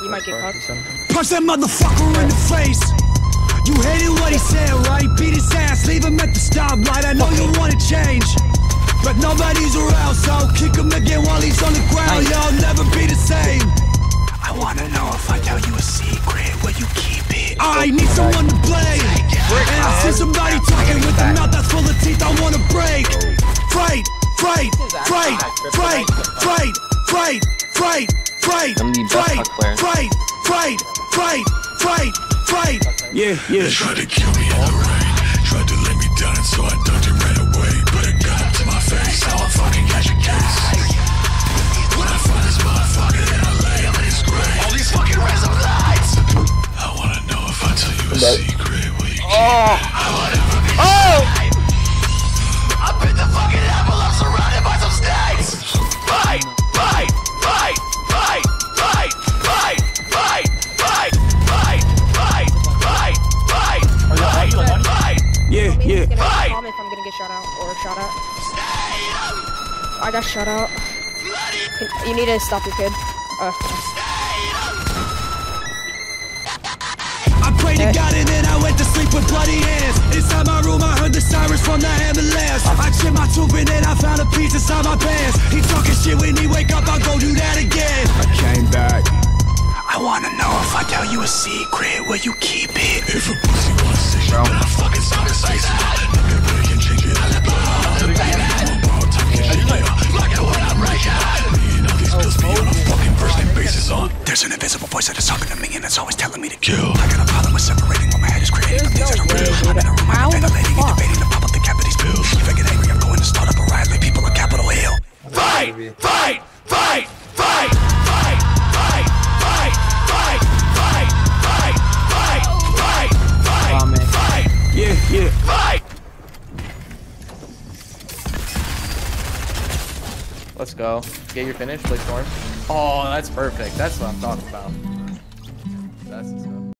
You might get cuffed. Punch that motherfucker in the face. You hated what he said, right? Beat his ass, leave him at the stoplight. I know you wanna change, but nobody's around, so kick him again while he's on the ground. Y'all never be the same. I wanna know if I tell you a secret, will you keep it? I need someone to blame, and I see somebody talking with a mouth that's full of teeth I wanna break. Fight, fight, fight, fight, fight, fight, fight, fight, fight, fight, fight, fight, fight, fight. Yeah, yeah. They tried to kill me in the rain, tried to lay me down, and so I ducked and ran away. Put a gun up to my face, now I'll fucking catch a case. When I find this motherfucker, then I lay him in his grave. All these fucking random lights. I wanna know if I tell you a secret, will you keep it? I wanna never be I bit the fucking apple, I'm surrounded by some snakes. Fight, fight, fight, fight, fight, fight, fight, fight, fight, fight, fight, fight, fight, fight. Yeah, yeah. Fight. Call me if I'm gonna get shot out or shot at. I got shot out. You need to stop your kid. I prayed to God and then I went to sleep with bloody hands. Inside my room I heard the sirens from the ambulance. I chipped my tooth and then I found a piece inside my pants. He talking shit when he wake up, I'll go do that again. I came back. I wanna know if I tell you a secret, will you keep it? If a pussy wants to shit, then I fucking stop his face. Nobody can change it. Look at what I'm breaking. Me and all these pills be on a fucking first name basis on. There's an invisible voice that is talking to me and it's always telling me to kill. I got a problem with separating what my head is creating from things that are real. I'm in a room, I'm ventilating and debating the pop up the cap of these pills. If I get angry, I'm going to start up a riot, lay people on Capitol Hill. Fight! Fight! Fight! Fight! Fight! Fight! Fight! Fight! Fight! Fight! Fight! Fight! Fight! Fight! Yeah, yeah. Fight! Let's go. Get your finish, play Storm. Oh, that's perfect. That's what I'm talking about. That's